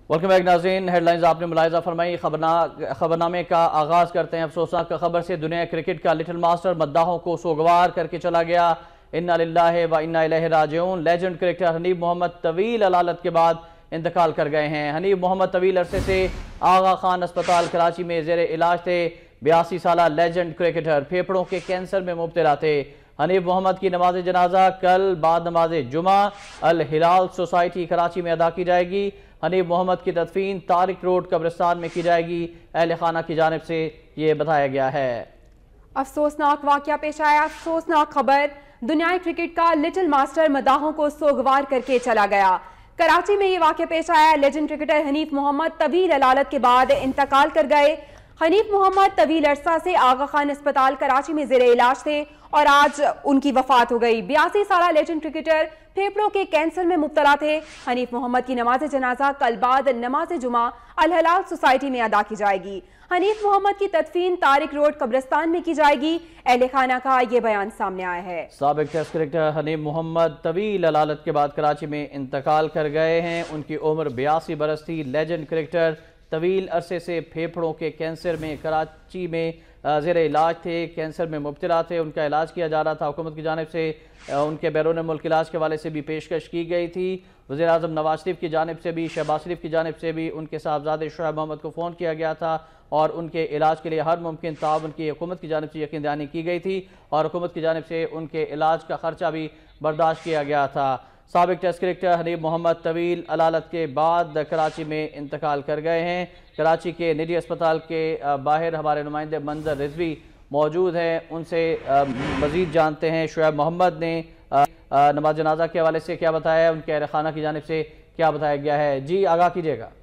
Welcome back ناظرین، headlines آپ نے ملاحظہ فرمائی۔ خبرنامے کا آغاز کرتے ہیں افسوسناک خبر سے۔ دنیا کرکٹ کا لٹل ماسٹر مداحوں کو سوگوار کر کے چلا گیا۔ انا للہ و انا الیہ راجعون۔ لیجنڈ کرکٹر حنیف محمد طویل علالت کے بعد انتقال کر گئے ہیں۔ حنیف محمد طویل عرصے سے آغا خان اسپتال کراچی میں زیر علاج تھے۔ 82 سالہ لیجنڈ کرکٹر پھیپھڑوں کے کینسر میں مبتلا تھے۔ حنیف محمد کی نماز جنازہ کل بعد نماز جمعہ الہلال سوسائٹی کراچی میں ادا کی جائے گی۔ حنیف محمد کی تدفین طارق روڈ قبرستان میں کی جائے گی، اہل خانہ کی جانب سے یہ بتایا گیا ہے۔ افسوسناک واقعہ پیش آیا، افسوسناک خبر۔ دنیائے کرکٹ کا لٹل ماسٹر مداحوں کو سوگوار کر کے چلا گیا۔ کراچی میں یہ واقعہ پیش آیا۔ لیجنڈ کرکٹر حنیف محمد طویل علالت کے بعد انتقال کر گئے۔ حنیف محمد طویل عرصہ سے آغا خان اسپتال کراچی میں زیر علاج تھے اور آج ان کی وفات ہو گئی۔ 82 سالہ لیجنڈ کرکٹر پھیپھڑوں کے کینسر میں مبتلا تھے۔ حنیف محمد کی نماز جنازہ کل بعد نماز جمعہ الہلال سوسائٹی میں ادا کی جائے گی۔ حنیف محمد کی تدفین طارق روڈ قبرستان میں کی جائے گی، اہل خانہ کا یہ بیان سامنے آیا ہے۔ سابق ٹیسٹ کرکٹر حنیف محمد طویل علالت کے بعد کراچی میں انتقال کر گئے ہیں۔ ان کی عمر 82 برس تھی۔ لیجنڈ کرکٹر طویل عرصے سے پھیپھڑوں کے کینسر میں کراچی میں زیر علاج تھے، کینسر میں مبتلا تھے۔ ان کا علاج کیا جا رہا تھا۔ حکومت کی جانب سے ان کے بیرون ملک علاج کے حوالے سے بھی پیشکش کی گئی تھی۔ وزیر اعظم نواز شریف کی جانب سے بھی، شہباز شریف کی جانب سے بھی ان کے صاحبزادے شعیب محمد کو فون کیا گیا تھا اور ان کے علاج کے لیے ہر ممکن تعاون کی حکومت کی جانب سے یقین دہانی کی گئی تھی اور حکومت کی جانب سے ان کے علاج کا خرچہ بھی برداشت کیا گیا تھا۔ سابق ٹیسٹ کرکٹر حنیف محمد طویل علالت کے بعد کراچی میں انتقال کر گئے ہیں۔ کراچی کے نجی اسپتال کے باہر ہمارے نمائندے منظر رضوی موجود ہیں، ان سے مزید جانتے ہیں شعیب محمد نے نماز جنازہ کے حوالے سے کیا بتایا ہے، ان کے اہل خانہ کی جانب سے کیا بتایا گیا ہے۔ جی آگاہ کیجیے گا۔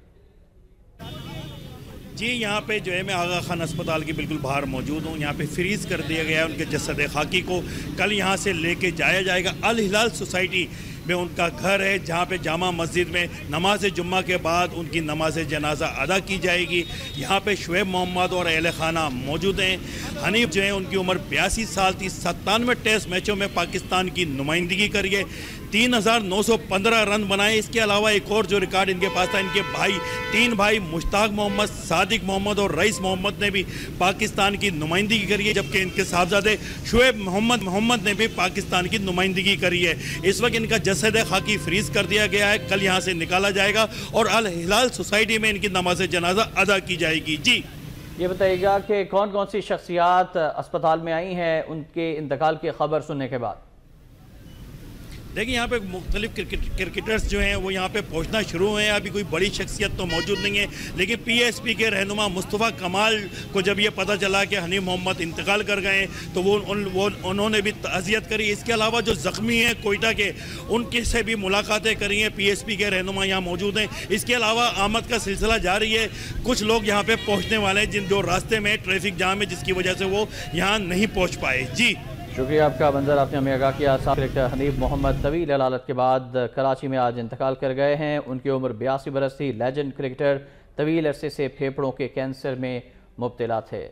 جی یہاں پہ جو ہے میں آغا خان اسپتال کی بالکل باہر موجود ہوں۔ یہاں پہ فریز کر دیا گیا ہے ان کے جسد خاکی کو۔ کل یہاں سے لے کے جایا جائے گا الہلال سوسائٹی میں، ان کا گھر ہے جہاں پہ جامع مسجد میں نماز جمعہ کے بعد ان کی نماز جنازہ ادا کی جائے گی۔ یہاں پہ شعیب محمد اور اہل خانہ موجود ہیں۔ حنیف جو ہیں ان کی عمر 82 سال تھی۔ 97 ٹیسٹ میچوں میں پاکستان کی نمائندگی کری ہے، 3915 رن بنائے۔ اس کے علاوہ ایک اور جو ریکارڈ ان کے پاس تھا، ان کے تین بھائی مشتاق محمد، صادق محمد اور رئیس محمد نے بھی پاکستان کی نمائندگی کری ہے، جبکہ ان کے صاحبزادے شعیب محمد نے بھی پاکستان کی نمائندگی کری ہے۔ اس وقت ان کا جسد خاکی فریز کر دیا گیا ہے، کل یہاں سے نکالا جائے گا اور الہلال سوسائٹی میں ان کی نماز جنازہ ادا کی جائے گی۔ جی یہ بتائیے گا کہ کون کون سی شخصیات اسپتال میں آئی ہیں ان کے انتقال کی خبر سننے کے بعد؟ دیکھیں یہاں پہ مختلف کرکٹرز جو ہیں وہ یہاں پہ پہنچنا شروع ہوئے ہیں۔ ابھی کوئی بڑی شخصیت تو موجود نہیں ہے، لیکن پی ایس پی کے رہنما مصطفیٰ کمال کو جب یہ پتہ چلا کہ حنیف محمد انتقال کر گئے تو انہوں نے بھی تعزیت کری۔ اس کے علاوہ جو زخمی ہیں کوئٹہ کے، ان کے سے بھی ملاقاتیں کری ہیں۔ پی ایس پی کے رہنما یہاں موجود ہیں۔ اس کے علاوہ آمد کا سلسلہ جاری ہے۔ کچھ لوگ یہاں پہ پہنچنے والے ہیں جو راستے میں ٹریفک جام ہے، جس کی وجہ سے وہ یہاں نہیں پہنچ پائے۔ جی شکریہ آپ کا منظر، آپ نے ہمیں آگاہ کیا۔ سابق کرکٹر حنیف محمد طویل علالت کے بعد کراچی میں آج انتقال کر گئے ہیں۔ ان کی عمر 82 برس تھی۔ لیجنڈ کرکٹر طویل عرصے سے پھیپھڑوں کے کینسر میں مبتلا تھے۔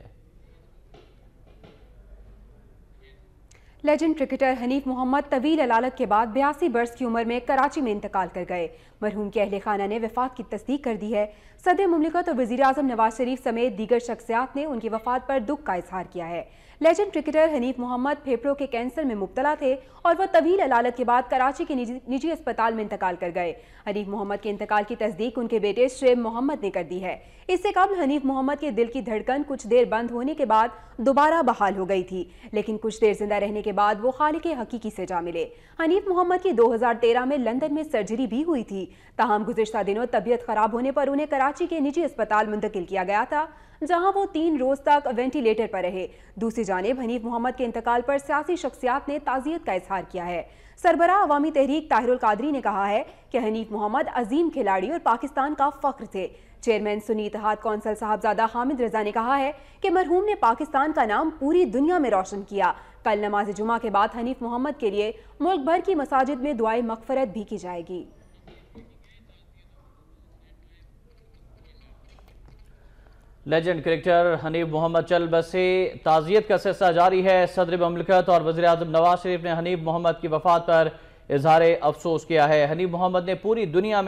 لیجنڈ کرکٹر حنیف محمد طویل علالت کے بعد 82 برس کی عمر میں کراچی میں انتقال کر گئے۔ مرحوم کے اہل خانہ نے وفات کی تصدیق کر دی ہے۔ صدر مملکت اور وزیر اعظم نواز شریف سمیت دیگر شخصیات نے ان کی وفات پر دکھ کا اظہار کیا ہے۔ لیجنڈ کرکٹر حنیف محمد پھیپھڑوں کے کینسر میں مبتلا تھے اور وہ طویل علالت کے بعد کراچی کے نجی اسپتال میں انتقال کر گئے۔ حنیف محمد کے انتقال کی تصدیق ان کے بیٹے شعیب محمد نے کر دی ہے۔ اس سے قبل حنیف محمد کے دل کی دھڑکن کچھ دیر بند ہونے کے بعد دوبارہ بحال ہو گئی تھی، لیکن کچھ دیر زندہ رہنے کے بعد وہ خالق حقیقی سے جا ملے۔ حنیف محمد کی 2013 میں لندن میں سرجری بھی ہوئی تھی، تاہم گزشتہ دنوں طبیعت خراب ہونے پر انہیں کراچی کے نجی اسپتال منتقل کیا گیا تھا، جہاں وہ 3 روز تک وینٹیلیٹر پر رہے۔ دوسری جانب حنیف محمد کے انتقال پر سیاسی شخصیات نے تعزیت کا اظہار کیا ہے۔ سربراہ عوامی تحریک طاہر القادری نے کہا ہے کہ حنیف محمد عظیم کھلاڑی اور پاکستان کا فخر تھے۔ چیئرمین سنی اتحاد کونسل صاحبزادہ حامد رضا نے کہا ہے کہ مرحوم نے پاکستان کا نام پوری دنیا میں روشن کیا۔ کل نماز جمعہ کے بعد حنیف محمد کے لیے ملک بھر کی مساجد میں دعائے مغفرت بھی کی جائے گی۔ لیجنڈ کرکٹر حنیف محمد چل بسے، تعزیت کا سلسلہ جاری ہے۔ صدر مملکت اور وزیر اعظم نواز شریف نے حنیف محمد کی وفات پر اظہار افسوس کیا ہے۔ حنیف محمد نے پوری دنیا میں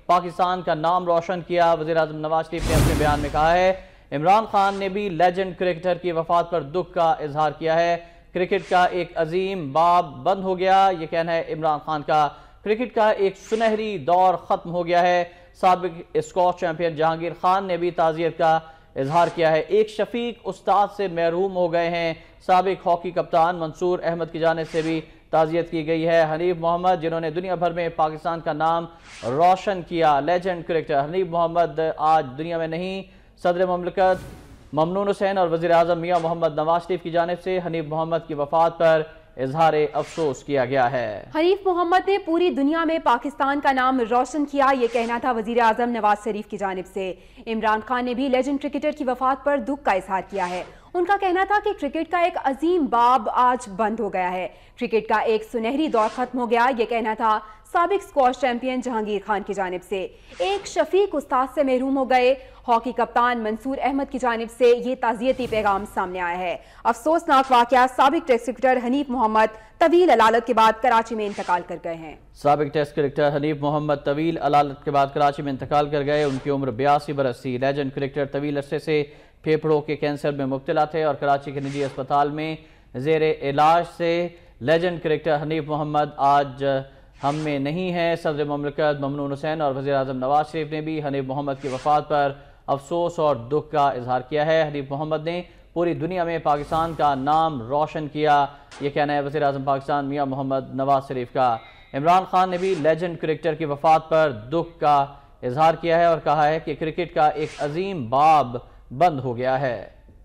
پاکستان کا نام روشن کیا۔ وزیر اعظم نواز شریف نے اپنے بیان میں کہا ہے عمران خان نے بھی لیجنڈ کرکٹر کی وفات پر دکھ کا اظہار کیا ہے۔ کرکٹ کا ایک عظیم باب بند ہو گیا، یہ کہنا ہے عمران خان کا۔ کرکٹ کا ایک سنہری دور ختم ہو گیا ہے۔ سابق اسکواش چیمپئن جہانگیر خان نے بھی تعزیت کا اظہار کیا ہے۔ ایک شفیق استاد سے محروم ہو گئے ہیں۔ سابق ہاکی کپتان منصور احمد کی جانب سے بھی تعزیت کی گئی ہے۔ حنیف محمد جنہوں نے دنیا بھر میں پاکستان کا نام روشن کیا، لیجنڈ کرکٹر حنیف محمد آج دنیا میں نہیں۔ صدر مملکت ممنون حسین اور وزیر اعظم میاں محمد نواز شریف کی جانب سے حنیف محمد کی وفات پر اظہار افسوس کیا گیا ہے۔ حنیف محمد نے پوری دنیا میں پاکستان کا نام روشن کیا، یہ کہنا تھا وزیر اعظم نواز شریف کی جانب سے۔ عمران خان نے بھی لیجنڈ کرکٹر کی وفات پر دکھ کا اظہار کیا ہے۔ ان کا کہنا تھا کہ کرکٹ کا ایک عظیم باب آج بند ہو گیا ہے، کرکٹ کا ایک سنہری دور ختم ہو گیا، یہ کہنا تھا سابق اسکواش چیمپئن جہانگیر خان کی جانب سے۔ ایک شفیق استاد سے محروم ہو گئے، ہاکی کپتان منصور احمد کی جانب سے یہ تعزیتی پیغام سامنے آیا ہے۔ افسوسناک واقعہ، سابق ٹیسٹ کرکٹر حنیف محمد طویل علالت کے بعد کراچی میں انتقال کر گئے ہیں۔ سابق ٹیسٹ کرکٹر حنیف محمد طویل علالت کے بعد کراچی میں انتقال کر گئے۔ ان کی عمر 82 برس تھی۔ لیجنڈ کرکٹر طویل عرصے سے پھیپھڑوں کے کینسر میں مبتلا تھے اور کراچی کے نجی اسپتال میں زیر علاج سے۔ لیجنڈ کرکٹر حنیف محمد آج ہم میں نہیں ہے۔ صدر مملکت ممنون حسین اور وزیر اعظم نواز شریف نے بھی حنیف محمد کی وفات پر افسوس اور دکھ کا اظہار کیا ہے۔ حنیف محمد نے پوری دنیا میں پاکستان کا نام روشن کیا، یہ کہنا ہے وزیر اعظم پاکستان میاں محمد نواز شریف کا۔ عمران خان نے بھی لیجنڈ کرکٹر کی وفات پر دکھ کا اظہار کیا ہے اور کہا ہے کہ کرکٹ کا ایک عظیم باب بند ہو گیا ہے۔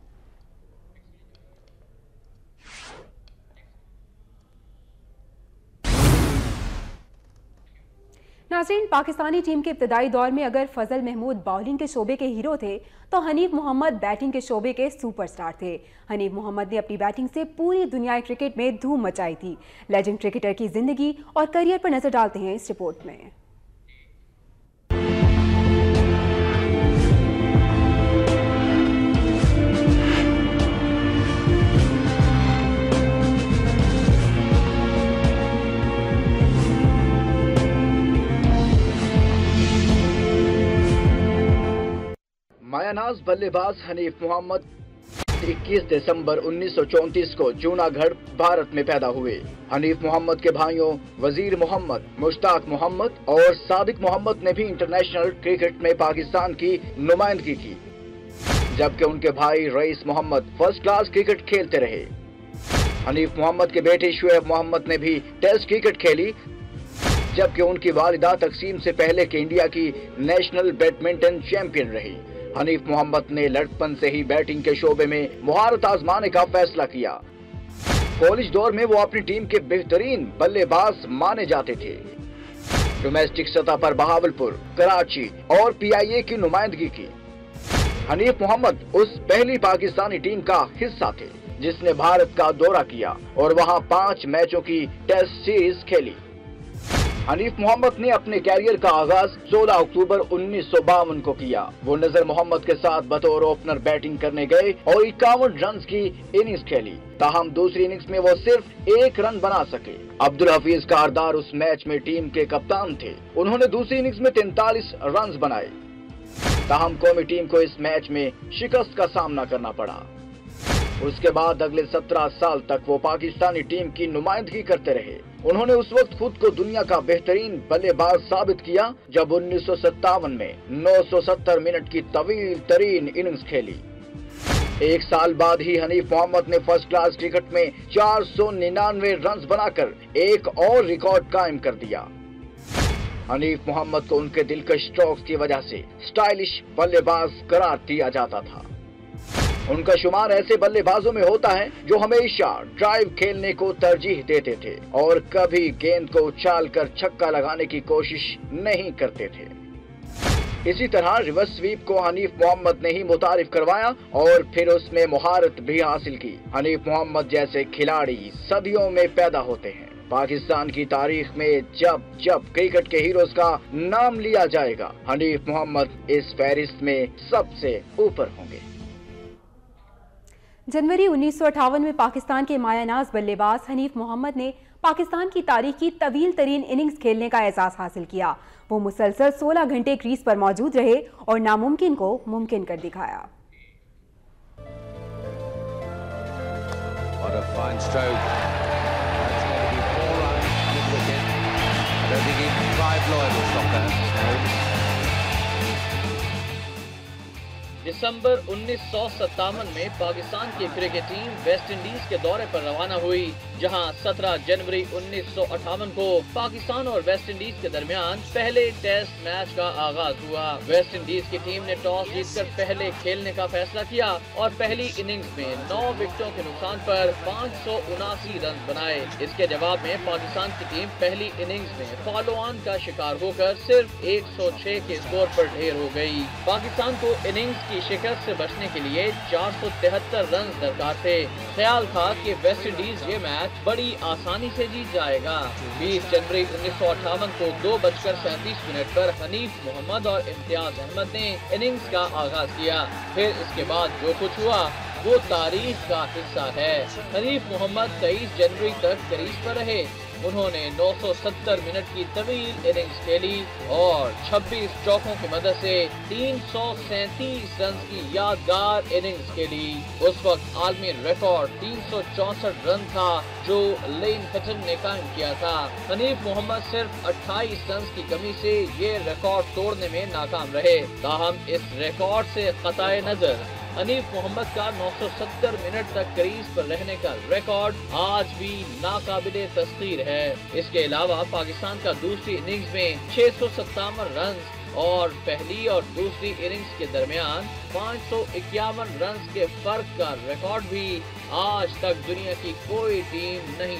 ناظرین، پاکستانی ٹیم کے ابتدائی دور میں اگر فضل محمود باؤلنگ کے شعبے کے ہیرو تھے تو حنیف محمد بیٹنگ کے شعبے کے سپر سٹار تھے۔ حنیف محمد نے اپنی بیٹنگ سے پوری دنیا کرکٹ میں دھوم مچائی تھی۔ لیجنڈ کرکٹر کی زندگی اور کیریئر پر نظر ڈالتے ہیں اس رپورٹ میں۔ مایہ ناز بلے باز حنیف محمد 21 دسمبر 1934 کو جوناگڑھ بھارت میں پیدا ہوئے۔ حنیف محمد کے بھائیوں وزیر محمد، مشتاق محمد اور صادق محمد نے بھی انٹرنیشنل کرکٹ میں پاکستان کی نمائندگی کی، جبکہ ان کے بھائی Raees Mohammad first class cricket کھیلتے رہے۔ حنیف محمد کے بیٹے شعیب محمد نے بھی ٹیسٹ کرکٹ کھیلی، جبکہ ان کی والدہ تقسیم سے پہلے کے انڈیا کی نیشنل بیڈمنٹن چیمپئن رہی۔ حنیف محمد نے لڑکپن سے ہی بیٹنگ کے شعبے میں مہارت آزمانے کا فیصلہ کیا۔ کالج دور میں وہ اپنی ٹیم کے بہترین بلے باز مانے جاتے تھے۔ ڈومیسٹک سطح پر بہاولپور، کراچی اور پی آئی اے کی نمائندگی کی۔ حنیف محمد اس پہلی پاکستانی ٹیم کا حصہ تھے جس نے بھارت کا دورہ کیا اور وہاں 5 میچوں کی ٹیسٹ سیریز کھیلی۔ حنیف محمد نے اپنے کیریئر کا آغاز 16 اکتوبر 1952 کو کیا۔ وہ نذر محمد کے ساتھ بطور اوپنر بیٹنگ کرنے گئے اور 51 رنز کی اننگز کھیلی، تاہم دوسری اننگز میں وہ صرف 1 رن بنا سکے۔ عبدالحفیظ کاردار اس میچ میں ٹیم کے کپتان تھے، انہوں نے دوسری اننگز میں 43 رنز بنائے، تاہم قومی ٹیم کو اس میچ میں شکست کا سامنا کرنا پڑا۔ اس کے بعد اگلے 17 سال تک وہ پاکستانی ٹیم کی نمائندگی کرتے رہے۔ انہوں نے اس وقت خود کو دنیا کا بہترین بلے باز ثابت کیا جب 1957 میں 970 منٹ کی طویل ترین اننگز کھیلی۔ 1 سال بعد ہی حنیف محمد نے فرسٹ کلاس کرکٹ میں 499 رنز بنا کر ایک اور ریکارڈ قائم کر دیا۔ حنیف محمد کو ان کے دلکش سٹروکس کی وجہ سے سٹائلش بلے باز قرار دیا جاتا تھا۔ ان کا شمار ایسے بلے بازوں میں ہوتا ہے جو ہمیشہ ڈرائیو کھیلنے کو ترجیح دیتے تھے اور کبھی گیند کو اچھال کر چھکا لگانے کی کوشش نہیں کرتے تھے۔ اسی طرح ریورس سویپ کو حنیف محمد نے ہی متعارف کروایا اور پھر اس میں مہارت بھی حاصل کی۔ حنیف محمد جیسے کھلاڑی صدیوں میں پیدا ہوتے ہیں۔ پاکستان کی تاریخ میں جب جب کرکٹ کے ہیروز کا نام لیا جائے گا، حنیف محمد اس فہرست میں سب سے اوپر ہوں گے۔ جنوری 1958 میں پاکستان کے مایہ ناز بلے باز حنیف محمد نے پاکستان کی تاریخ کی طویل ترین اننگز کھیلنے کا اعزاز حاصل کیا۔ وہ مسلسل 16 گھنٹے کریز پر موجود رہے اور ناممکن کو ممکن کر دکھایا۔ What a fine stroke. That's going to be 4 runs on his wicket. I don't think even Clive Lloyd will stop that. دسمبر 1957 میں پاکستان کی کرکٹ ٹیم ویسٹ انڈیز کے دورے پر روانہ ہوئی، جہاں 17 جنوری 1958 کو پاکستان اور ویسٹ انڈیز کے درمیان پہلے ٹیسٹ میچ کا آغاز ہوا۔ ویسٹ انڈیز کی ٹیم نے ٹاس جیت کر پہلے کھیلنے کا فیصلہ کیا اور پہلی اننگز میں 9 وکٹوں کے نقصان پر 579 رن بنائے۔ اس کے جواب میں پاکستان کی ٹیم پہلی اننگز میں فالو آن کا شکار ہو کر صرف 106 کے اسکور پر ڈھیر ہو گئی۔ پاکستان کو اننگز کی شکست سے بچنے کے لیے 473 رنز درکار تھے۔ خیال تھا کہ ویسٹ انڈیز یہ میچ بڑی آسانی سے جیت جائے گا۔ 20 جنوری 1958 کو 2:37 پر حنیف محمد اور امتیاز احمد نے اننگز کا آغاز کیا۔ پھر اس کے بعد جو کچھ ہوا وہ تاریخ کا حصہ ہے۔ حنیف محمد 23 جنوری تک کریز پر رہے۔ انہوں نے 970 منٹ کی طویل اننگز کھیلی اور 26 چوکوں کی مدد سے 337 رنز کی یادگار اننگز کھیلی۔ اس وقت عالمی ریکارڈ 364 رن تھا جو لین ہٹن نے قائم کیا تھا۔ حنیف محمد صرف 28 رنز کی کمی سے یہ ریکارڈ توڑنے میں ناکام رہے۔ تاہم اس ریکارڈ سے قطع نظر حنیف محمد کا 970 منٹ تک کریز پر رہنے کا ریکارڈ آج بھی ناقابل تسخیر ہے۔ اس کے علاوہ پاکستان کا دوسری اننگز میں 657 رنز اور پہلی اور دوسری اننگز کے درمیان 551 رنز کے فرق کا ریکارڈ بھی آج تک دنیا کی کوئی ٹیم نہیں